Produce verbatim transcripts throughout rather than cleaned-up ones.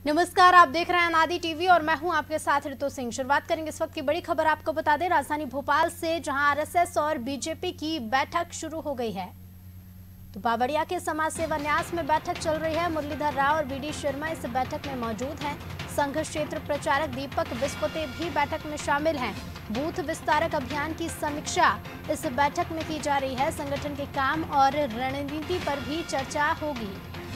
नमस्कार, आप देख रहे हैं अनादि टीवी और मैं हूं आपके साथ ऋतु सिंह। शुरुआत करेंगे इस वक्त की बड़ी खबर। आपको बता दें, राजधानी भोपाल से जहां आरएसएस और बीजेपी की बैठक शुरू हो गई है, तो बावड़िया के समाज सेवा न्यास में बैठक चल रही है। मुरलीधर राव और बीडी शर्मा इस बैठक में मौजूद हैं। संघ क्षेत्र प्रचारक दीपक बिस्पोते भी बैठक में शामिल हैं। बूथ विस्तारक अभियान की समीक्षा इस बैठक में की जा रही है। संगठन के काम और रणनीति पर भी चर्चा होगी।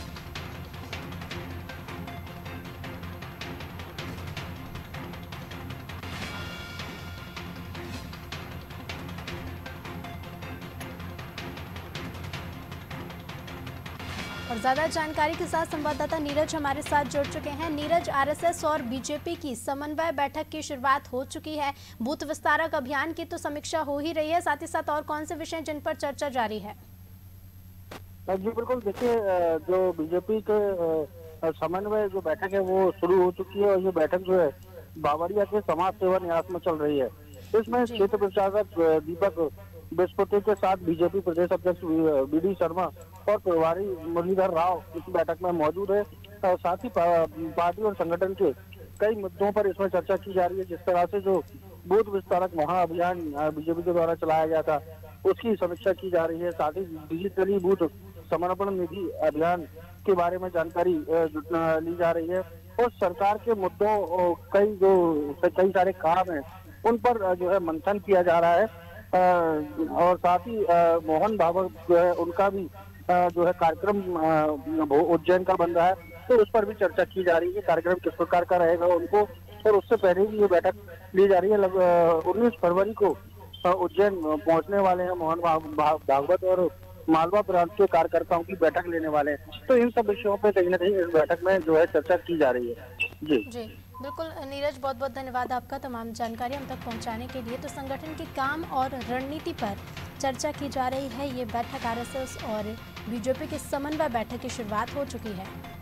और ज्यादा जानकारी के साथ संवाददाता नीरज हमारे साथ जुड़ चुके हैं। नीरज, आरएसएस और बीजेपी की समन्वय बैठक की शुरुआत हो चुकी है। बूथ विस्तारक अभियान की तो समीक्षा हो ही रही है, साथ ही साथ और कौन से विषय जिन पर चर्चा जारी है? जी बिल्कुल, देखिए, जो बीजेपी के समन्वय जो बैठक है वो शुरू हो चुकी है और ये बैठक जो है बावड़िया के समाज सेवा न्यास में चल रही है। इसमें क्षेत्र प्रचारक दीपक बिस्पोते के साथ बीजेपी प्रदेश अध्यक्ष बीडी शर्मा और प्रभारी मुरलीधर राव इस बैठक में मौजूद है। और साथ ही पार्टी और संगठन के कई मुद्दों पर इसमें चर्चा की जा रही है। जिस तरह से जो बूथ विस्तारक महाअभियान बीजेपी के द्वारा चलाया गया था उसकी समीक्षा की जा रही है। साथ ही डिजिटली बूथ समर्पण निधि अभियान के बारे में जानकारी ली जा रही है और सरकार के मुद्दों कई जो कई सारे काम हैं उन पर जो है मंथन किया जा रहा है। और साथ ही मोहन भागवत जो है उनका भी जो है कार्यक्रम उज्जैन का बन रहा है, तो उस पर भी चर्चा की जा रही है। कार्यक्रम किस प्रकार का रहेगा उनको, और उससे पहले भी ये बैठक ली जा रही है। उन्नीस फरवरी को उज्जैन पहुंचने वाले हैं मोहन भागवत और मालवा प्रांत के कार्यकर्ताओं की बैठक लेने वाले हैं। तो इन सब विषयों पे कहीं ना कहीं इस बैठक में जो है चर्चा की जा रही है। जी जी बिल्कुल नीरज, बहुत बहुत धन्यवाद आपका तमाम जानकारी हम तक पहुंचाने के लिए। तो संगठन के काम और रणनीति पर चर्चा की जा रही है। ये बैठक आरएसएस और बीजेपी के समन्वय बैठक की शुरुआत हो चुकी है।